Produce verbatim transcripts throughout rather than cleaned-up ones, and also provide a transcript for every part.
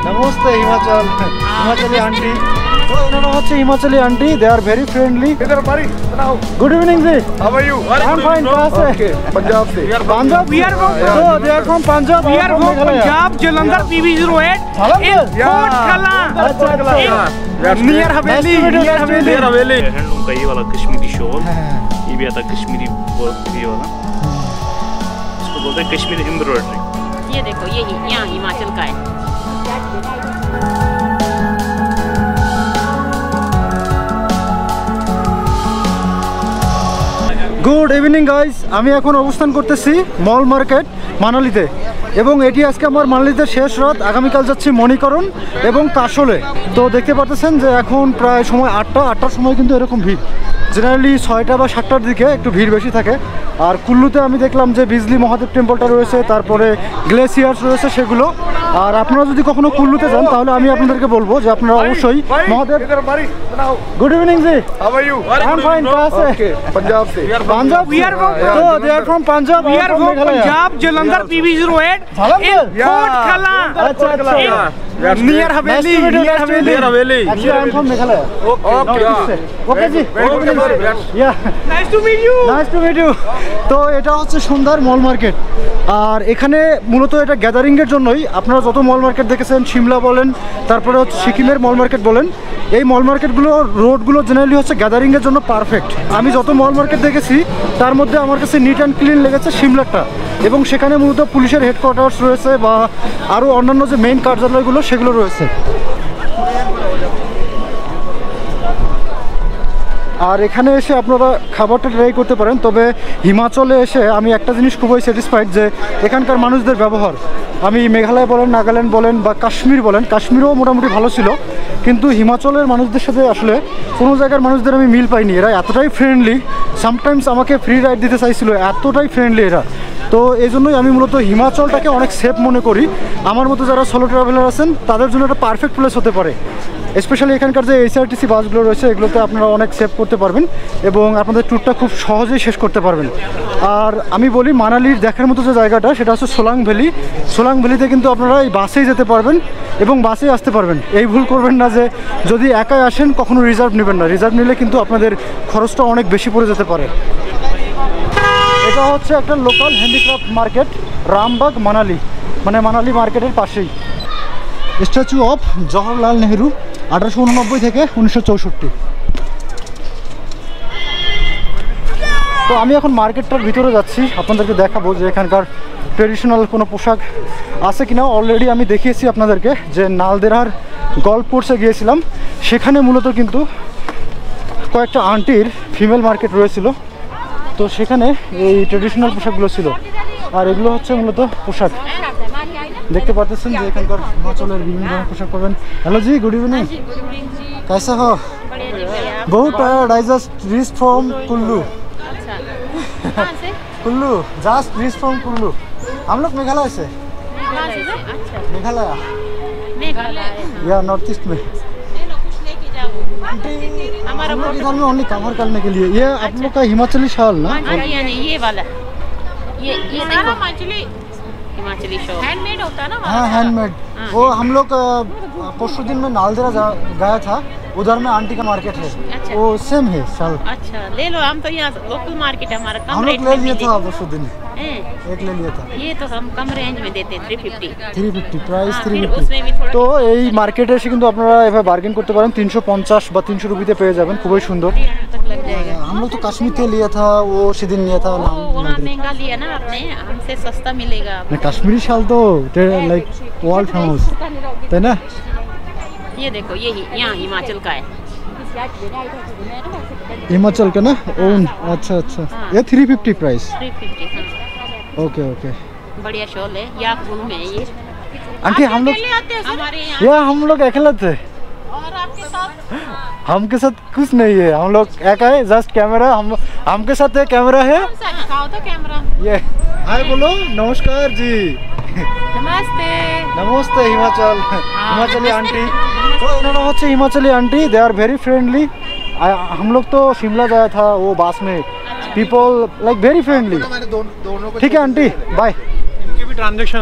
नमस्ते हिमाचल हिमाचली आंटी तो इन्होंने হচ্ছে Himachali aunty they are very friendly इधर बारी बनाओ good evening ji how are you I am fine कैसे पंजाब से Punjab we are from they are from Punjab we are from Punjab Jalandhar P V zero eight in Kot Kala near Haveli near Haveli near Haveli handloom का ये वाला Kashmiri shawl ये भी आता कश्मीरी वर्क ये वाला इसको बोलते हैं कश्मीरी एम्ब्रॉयडरी। ये देखो ये यहाँ हिमाचल का है। গুড ইভিনিং গাইজ আমি এখন অবস্থান করতেছি মল মার্কেট মানালিতে এবং এটি আজকে আমার মানালিতে শেষ রাত আগামীকাল যাচ্ছি মণিকরণ এবং কাশলে তো দেখতে পাচ্ছেন যে এখন প্রায় সময় আটটা আটটার সময় কিন্তু এরকম ভিড় জেনারেলি ছয়টা বা সাতটার দিকে একটু ভিড় বেশি থাকে আর কুল্লুতে আমি দেখলাম যে বিজলি মহাদেব টেম্পলটা রয়েছে তারপরে গ্লেসিয়ার্স রয়েছে সেগুলো আর আপনারা যদি কখনো কুল্লুতে যান তাহলে আমি আপনাদেরকে বলবো যে আপনারা অবশ্যই Mahadev good evening ji how are you I am fine कैसे पंजाब से पंजाब वी आर फ्रॉम तो they are from Punjab we are from Punjab Jalandhar P V zero eight in Kot Kala अच्छा अच्छा near Haveli near Haveli near Haveli actually I am from Meghalaya okay okay ji yeah nice to meet you nice to meet you তো এটা হচ্ছে সুন্দর মল market আর এখানে মূলত এটা গ্যাদারিং এর জন্যই আপনারা যত মল মার্কেট দেখেছেন সিমলা বলেন তারপরে হচ্ছে সিকিমের মল মার্কেট বলেন এই মল মার্কেটগুলো রোডগুলো জেনারেলি হচ্ছে গ্যাদারিং এর জন্য পারফেক্ট আমি যত মল মার্কেট দেখেছি তার মধ্যে আমার কাছে নিট অ্যান্ড ক্লিন লেগেছে সিমলারটা এবং সেখানে মূলত পুলিশের হেডকোয়ার্টার্স রয়েছে বা আরও অন্যান্য যে মেইন কার্যালয়গুলো সেগুলো রয়েছে আর এখানে এসে আপনারা খাবারটা ট্রাই করতে পারেন তবে হিমাচলে এসে আমি একটা জিনিস খুবই স্যাটিসফাইড যে এখানকার মানুষদের ব্যবহার আমি মেঘালয় বলেন নাগাল্যান্ড বলেন বা কাশ্মীর বলেন কাশ্মীরও মোটামুটি ভালো ছিল কিন্তু হিমাচলের মানুষদের সাথে আসলে কোনো জায়গার মানুষদের আমি মিল পাইনি এরা এতটাই ফ্রেন্ডলি সামটাইমস আমাকে ফ্রি রাইড দিতে চাইছিল এতটাই ফ্রেন্ডলি এরা তো এই জন্যই আমি মূলত হিমাচলটাকে অনেক সেফ মনে করি আমার মতো যারা সোলো ট্রাভেলার আছেন তাদের জন্য একটা পারফেক্ট প্লেস হতে পারে স্পেশালি এখানকার যে এসআরটিসি বাসগুলো রয়েছে এগুলোতে আপনারা অনেক সেভ করতে পারবেন এবং আপনাদের ট্যুরটা খুব সহজেই শেষ করতে পারবেন আর আমি বলি মানালির দেখার মতো যে জায়গাটা সেটা হচ্ছে সোলাং ভ্যালি সোলাং ভ্যালিতে কিন্তু আপনারা এই বাসেই যেতে পারবেন এবং বাসেই আসতে পারবেন এই ভুল করবেন না যে যদি একাই আসেন কখনো রিজার্ভ নেবেন না রিজার্ভ নিলে কিন্তু আপনাদের খরচটা অনেক বেশি পড়ে যেতে পারে এটা হচ্ছে একটা local handicraft market Rambagh Manali মানে মানালি মার্কেটের পাশেই স্ট্যাচু অফ জওহরলাল নেহরু আঠারোশো উননব্বই থেকে উনিশশো চৌষট্টি তো আমি এখন মার্কেটটার ভিতরে যাচ্ছি আপনাদেরকে দেখাবো যে এখানকার ট্রেডিশনাল কোনো পোশাক আছে কিনা অলরেডি আমি দেখিয়েছি আপনাদেরকে যে নালদেরার গল্ফ কোর্সে গিয়েছিলাম সেখানে মূলত কিন্তু কয়েকটা আন্টির ফিমেল মার্কেট রয়েছিল তো সেখানে এই ট্রেডিশনাল পোশাকগুলো ছিল আর এগুলো হচ্ছে মূলত পোশাক দেখতে পাচ্ছেন যে এখানকার হিমাচলের বিভিন্ন ধরনের পোশাক পাবেন হ্যালো জি গুড ইভিনিং कैसा हो बहुत tired I just reach from Kullu Kullu just reach from Kullu हम लोग मेघालय से मेघालय मेघालय या नॉर्थ ईस्ट में हमारा इधर में ओनली कवर करने के लिए ये आप लोग का हिमाचली शाल ना ये वाला ये ये देखो हिमाचली शॉल हैंडमेड होता है ना हाँ हैंडमेड वो हम लोग परसों दिन में नालदेरा गया था उधर में आंटी का मार्केट है अच्छा। वो सेम है शाल अच्छा ले लो हम तो यहाँ लोकल मार्केट है हमारा कम हम रेट लोग ले में लिए भी था परसों दिन हैं। एक ले लिया था ये तो हम कम रेंज में देते हैं three fifty three fifty price हाँ, থ্রি फिर ফিফটি उसमें भी थोड़ा তো এই মার্কেটে এসে কিন্তু আপনারা এভাবে বার্গেন করতে পারেন তিনশো পঞ্চাশ বা তিনশো রুপিতে পেয়ে যাবেন খুবই সুন্দর तक लग जाएगा हम लोग तो कश्मीर से लिया था वो सीधन लिया था वो वहाँ महंगा लिया ना आपने हमसे सस्ता मिलेगा ना कश्मीरी शाल तो लाइक वर्ल्ड फेमस है ना ये देखो ये यहाँ हिमाचल का है हिमाचल का ना ओन अच्छा अच्छा ये three fifty price three fifty हाँ ओके ओके बढ़िया शॉल है या फुल में है ये आंटी हम लोग हमारे यहाँ या हम लोग अकेले थे और आपके साथ हमके साथ कुछ नहीं है हम लोग एक है जस्ट कैमरा हम हमके साथ एक कैमरा है दिखाओ तो कैमरा ये हाय बोलो नमस्कार जी नमस्ते नमस्ते हिमाचल हिमाचली आंटी तो इन्होंने হচ্ছে Himachali aunty they are very friendly हम लोग तो शिमला गया था वो बस में पीपल लाइक वेरी फ्रेंडली ठीक है आंटी बाय इनके भी ट्रांजैक्शन आ गए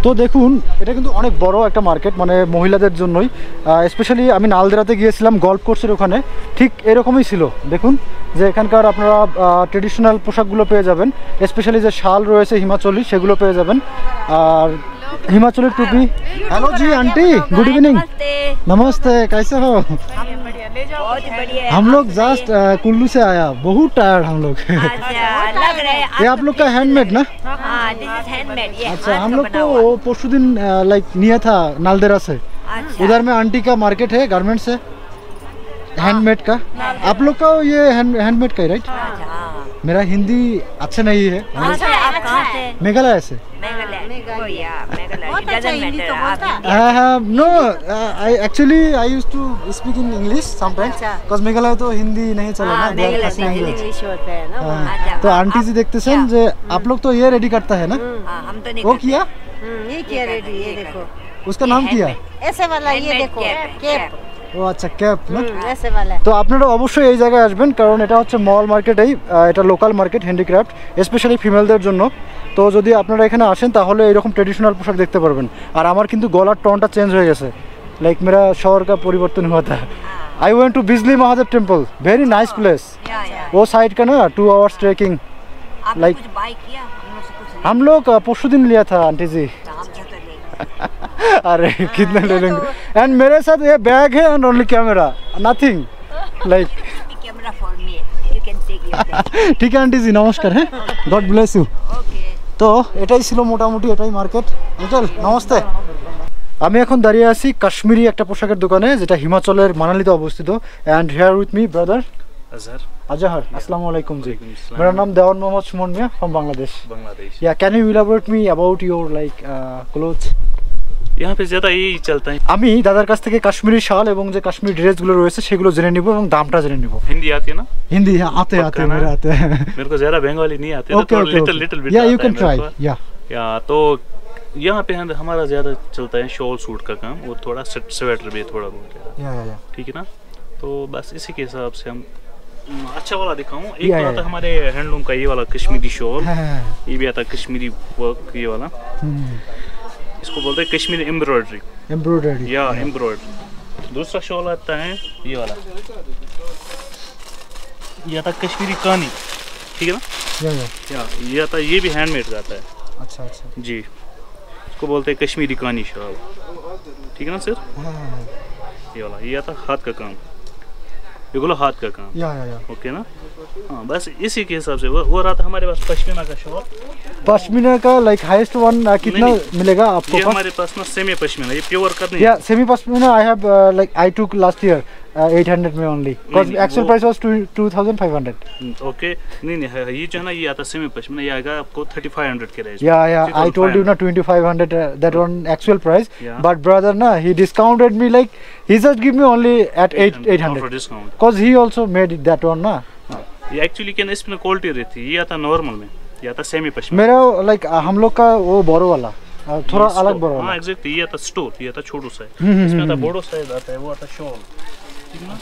তো দেখুন এটা কিন্তু অনেক বড় একটা মার্কেট, মানে মহিলাদের জন্যই। স্পেশালি আমি নালদেরাতে গিয়েছিলাম গল্ফ কোর্সের ওখানে, ঠিক এরকমই ছিল। দেখুন যে এখানকার আপনারা ট্রেডিশনাল পোশাকগুলো পেয়ে যাবেন, স্পেশালি যে শাল রয়েছে হিমাচলি সেগুলো পেয়ে যাবেন। আর हिमाचली टोपी। Hello ji aunty, good evening. नमस्ते, कैसे हो? बहुत बढ़िया। हम लोग जस्ट कुल्लू से आया, बहुत टायर्ड हम लोग। अच्छा, लग रहा है ये आप लोग का हैंडमेड ना? हाँ, दिस इज हैंडमेड। ये अच्छा, हम लोग को परसों दिन लाइक निया था नालदेरा से। अच्छा। उधर में आंटी का मार्केट है गारमेंट्स है हैंडमेड का। आप लोग का ये हैंडमेड का है राइट? मेरा हिंदी अच्छा नहीं है। कहाँ से आप? कहाँ से? मेघालय से। Meghalaya. Oh yeah, Meghalaya. It doesn't matter. आप I have no. Uh, I actually I used to speak in English sometimes because Meghalaya तो हिंदी नहीं चला ना। they are first language। होता है ना। हाँ, तो आंटी जी देखते हैं जो आप लोग तो ये रेडी करता है ना? हाँ, हम तो नहीं वो किया? ये किया रेडी, ये देखो। उसका नाम किया? ऐसे वाला ये देखो, कैप। ও আচ্ছা ক্যাপ না। ऐसे वाला। তো আপনারা অবশ্যই এই জায়গায় আসবেন, কারণ এটা হচ্ছে মল মার্কেটেই, এটা লোকাল মার্কেট হ্যান্ডিক্রাফট, স্পেশালি ফিমেলদের জন্য। তো যদি আপনারা এখানে আসেন তাহলে এরকম ট্রেডিশনাল পোশাক দেখতে পারবেন। আর আমার কিন্তু গলার টোনটা চেঞ্জ হয়ে গেছে, লাইক মেরা শহর কা পরিবর্তন हुआ था। आई went to Bijli Mahadev temple, very nice place. वो साइड का ना टू आवर्स ट्रैकिंग। लाइक कुछ बाय किया हम लोग से? कुछ हम लोग परसों दिन लिया था आंटी जी। अरे कितना ले लेंगे। एंड मेरे साथ ये बैग है and only camera, nothing like. Camera for me, you can take your. ঠিক আছে আন্টি জি, নমস্কার। হ্যাঁ, গড ব্লেস ইউ। ওকে। তো এটাই ছিল মোটামুটি, এটাই মার্কেট। আঙ্কেল নমস্তে। আমি এখন দাঁড়িয়ে আছি কাশ্মীরি একটা পোশাকের দোকানে, যেটা হিমাচলের মানালিতে অবস্থিত। And here with me brother Azhar. Azhar, अस्सलाम वालेकुम जी। वालेकुम अस्सलाम। मेरा नाम Dewan Mohammad Suman Mia from Bangladesh. Bangladesh. Yeah can you elaborate me about your like clothes? यहाँ पे ज़्यादा यही चलता है। আমি দাদার কাছ থেকে কাশ্মীরি শাল এবং যে কাশ্মীরি ড্রেসগুলো রয়েছে সেগুলো জেনে নিব এবং দামটা জেনে নিব। हिंदी आती है ना? हिंदी हाँ, आते आते पक्का ना? मेरे आते हैं। मेरे को ज़्यादा बंगाली नहीं आती, okay okay little little bit yeah you can try yeah. या तो यहाँ पे हम- हमारा ज़्यादा चलता है शॉल सूट का काम, और थोड़ा स्वेटर भी थोड़ा बहुत है। या या ठीक है ना? तो बस इसी के हिसाब से हम हम्म, अच्छा वाला दिखाऊं। एक या, तो या, आता या। हमारे हैंडलूम का ये वाला कश्मीरी शॉल, हाँ। ये भी आता कश्मीरी वर्क ये वाला, इसको बोलते हैं कश्मीरी एम्ब्रॉयडरी एम्ब्रॉयडरी या एम्ब्रॉयडरी। दूसरा शॉल आता है ये वाला, ये आता कश्मीरी कानी, ठीक है ना? या या। या ये आता ये भी हैंडमेड का आता है अच्छा अच्छा। जी, इसको बोलते हैं कश्मीरी कानी शॉल, ठीक है ना सर? हाँ, ये वाला ये आता हाथ का काम, ये बोलो हाथ का काम। या या या। ओके ना? हाँ, बस इसी के हिसाब से वो वो रहा था हमारे पास पश्मीना का शॉल। पश्मीना का लाइक हाईएस्ट वन कितना नहीं, मिलेगा आपको ये पास? हमारे पास ना सेमी पश्मीना, ये प्योर का नहीं या है। Semi pashmina I have like I took last year eight hundred में ओनली, बिकॉज़ नहीं, एक्चुअल वो- price was two thousand five hundred. Hmm, okay नहीं नहीं है, ये जो है ना ये आता सेमी पश्मीना, ये आएगा आपको थर्टी फाइव हंड्रेड के range. Yeah yeah I told you ना twenty five hundred that one actual price, Yeah. But brother ना he discounted me like he just give me only eight eight eight hundred, discount. Because he also made that one ना। ये actually क्या इसमें quality रहती है, ये आता normal में, ये आता सेमी पश्मीना। मेरा लाइक हम लोग का वो बोरो वाला अ, थोड़ा ये अलग स्टोर- बोरो हाँ वाला। एग्जैक्ट, ये आता स्टोर, ये आता छोटू सा है, हम्म, इसमें आता हम्म, बड़ो साइज आता है, वो आता शॉल, ठीक है ना?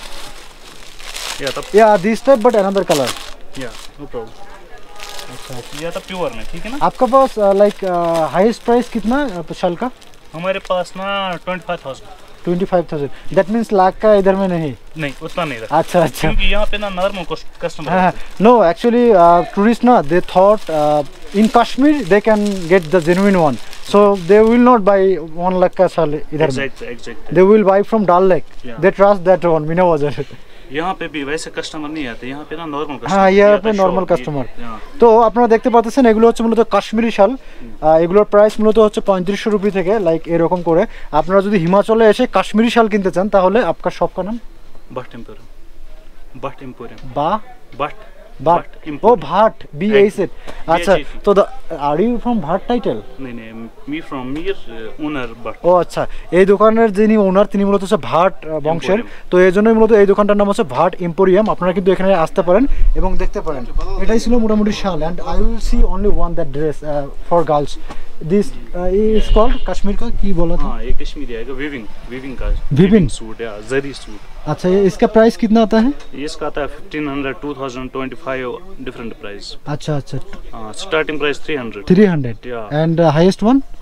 ये आता yeah this type but another colour. Yeah no problem. अच्छा, ये आता प्योर में, ठीक है ना? आपका पास लाइक हाईएस्ट प्राइस कितना अ, शाल का? हमारे पास ना twenty five thousand. Twenty five thousand, that means lakh का इधर में नहीं। नहीं उतना नहीं रखा, अच्छा अच्छा। क्योंकि यहाँ पे ना नॉर्मल कस्टमर हाँ, no, actually, uh, tourists na they thought uh, in Kashmir they can get the genuine one, so they will not buy one lakh ka shal idhar. mein. Exact exact. They will buy from Dal Lake. Yeah. They trust that one. Mina Bazar. यहाँ पे भी वैसे customer नहीं आते, यहाँ पे ना normal customer. हाँ, यहाँ पे normal customer। তো আপনারা দেখতে পাচ্ছেন এগুলো হচ্ছে মূলত কাশ্মীরি শাল। আহ, এগুলোর প্রাইস মূলত হচ্ছে পঁয়ত্রিশশো রুপি থেকে লাইক এরকম করে। আপনারা যদি হিমাচলে এসে কাশ্মীরি শাল কিনতে চান তাহলে আপনার শপ का नाम बट एम्पोरियम, बट एम्पोरियम, বা बट ভাট। ও ভাট, বি এই সেট। আচ্ছা, তো are you from Bhat title? नहीं नहीं, me from Mir owner Butt. ও আচ্ছা, এই দোকানের যিনি ওনার তিনি মূলত হচ্ছে ভাট আহ, বংশের। তো এই জন্যই মূলত এই দোকানটার নাম হচ্ছে ভাট এম্পোরিয়াম। আপনারা কিন্তু এখানে আসতে পারেন এবং দেখতে পারেন। এটাই ছিল মোটামুটি শাল। And I will see only one that dress for girls. This is called Kashmir का की बोला था? हाँ, ये कश्मीरी आएगा, विविंग विविंग का Weaving? सूट या जरी सूट। अच्छा, ये इसका प्राइस कितना आता है? ये इसका आता है fifteen hundred, two thousand, twenty five, different price. अच्छा अच्छा, हाँ, starting price three hundred. Three hundred Yeah. And highest one?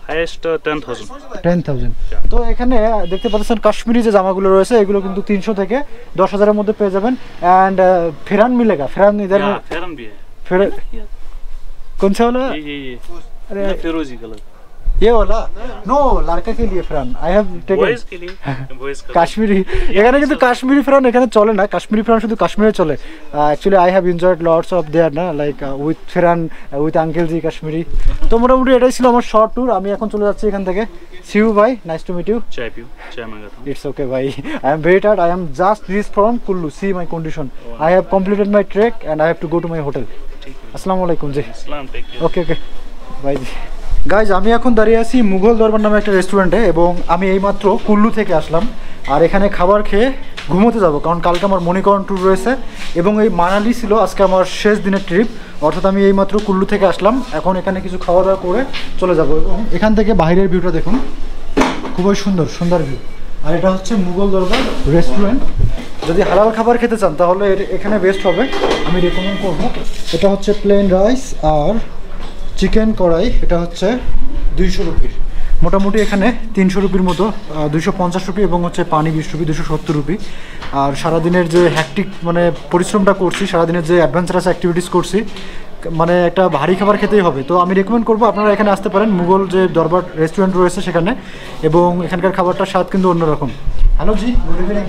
Highest ten thousand ten thousand তো এখানে দেখতে পাচ্ছেন কাশ্মীরি যে জামাগুলো রয়েছে এগুলো কিন্তু তিনশো থেকে দশ হাজারের মধ্যে পেয়ে যাবেন অ্যান্ড ফেরান মিলেগা ফেরান ইধার ফেরান भी है ফেরান কোন সা वाला ये ये ये अरे फिरोजी कलर ये वाला नो लड़का के लिए pheran I have taken boys के लिए बॉयज का কাশ্মীরি এখানে কিন্তু কাশ্মীরি ফেরান এখানে চলে না কাশ্মীরি ফেরান শুধু কাশ্মীরে চলে actually I have enjoyed lots of there না like with pheran with uncle ji Kashmiri তো মোটামুটি এটাই ছিল আমার শর্ট ট্যুর আমি এখন চলে যাচ্ছি এখান থেকে সি ইউ ভাই নাইস টু মিট ইউ चाय पियो चाय मांगा था It's okay, bhai. I am very tired. I am just reached from Kullu. See my condition. I have completed my trek and I have to go to my hotel. Assalamu alaikum ji. इस्लाम take care Okay, okay. Bye ji. Guys আমি এখন দাঁড়িয়ে আছি মুঘল দরবার নামে একটা রেস্টুরেন্টে এবং আমি এইমাত্র কুল্লু থেকে আসলাম আর এখানে খাবার খেয়ে ঘুমোতে যাব কারণ কালকে আমার মণিকরণ ট্যুর রয়েছে এবং এই মানালি ছিল আজকে আমার শেষ দিনের ট্রিপ অর্থাৎ আমি এইমাত্র কুল্লু থেকে আসলাম এখন এখানে কিছু খাওয়া দাওয়া করে চলে যাব এবং এখান থেকে বাইরের ভিউটা দেখুন খুবই সুন্দর সুন্দর ভিউ আর এটা হচ্ছে মুঘল দরবার রেস্টুরেন্ট যদি হালাল খাবার খেতে চান তাহলে এখানে বেস্ট হবে আমি রেকমেন্ড করবো এটা হচ্ছে প্লেন রাইস আর চিকেন কড়াই এটা হচ্ছে দুইশো রুপির মোটামুটি এখানে তিনশো রুপির মতো দুইশো পঞ্চাশ রুপি এবং হচ্ছে পানি বিশ রুপি দুশো সত্তর রুপি আর সারাদিনের যে হ্যাকটিক মানে পরিশ্রমটা করছি সারাদিনের যে অ্যাডভেঞ্চারাস অ্যাক্টিভিটিস করছি মানে একটা ভারী খাবার খেতেই হবে তো আমি রেকমেন্ড করবো আপনারা এখানে আসতে পারেন মুঘল যে দরবার রেস্টুরেন্ট রয়েছে সেখানে এবং এখানকার খাবারটার স্বাদ কিন্তু অন্যরকম হ্যালো জি গুড ইভিনিং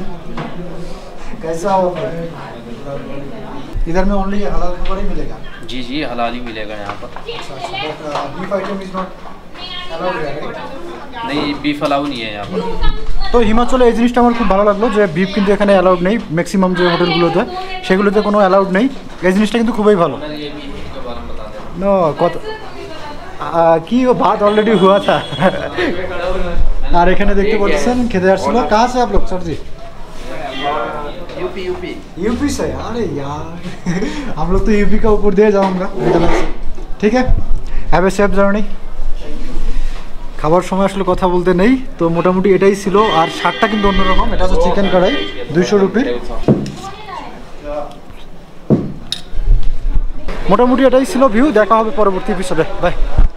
कैसा हो इधर में ओनली हलाल खाबार ही मिलेगा जी जी हलाल ही मिलेगा यहाँ पर beef item is not allowed नहीं बीफ अलाउ नहीं है यहाँ पर তো হিমাচলে এই জিনিসটা আমার খুব ভালো লাগলো যে বিফ কিন্তু এখানে অ্যালাউড নেই ম্যাক্সিমাম যে হোটেলগুলোতে সেগুলোতে কোনো অ্যালাউড নেই এই জিনিসটা কিন্তু খুবই ভালো নো কত কি ও ভাত অলরেডি হুয়া থা আর এখানে দেখতে পাচ্ছেন খেতে আসছিল কাহা সে আপ লোক sir ji UP UP UP से अरे यार हम लोग तो यूपी का ऊपर दिए जाऊंगा ठीक है हैव ए सेफ জার্নি খাবার সময় আসলে কথা বলতে নেই তো মোটামুটি এটাই ছিল আর শাকটা কিন্তু অন্যরকম এটা হচ্ছে চিকেন কড়াই দুইশো রুপির মোটামুটি এটাই ছিল ভিউ দেখা হবে পরবর্তী এপিসোডে বাই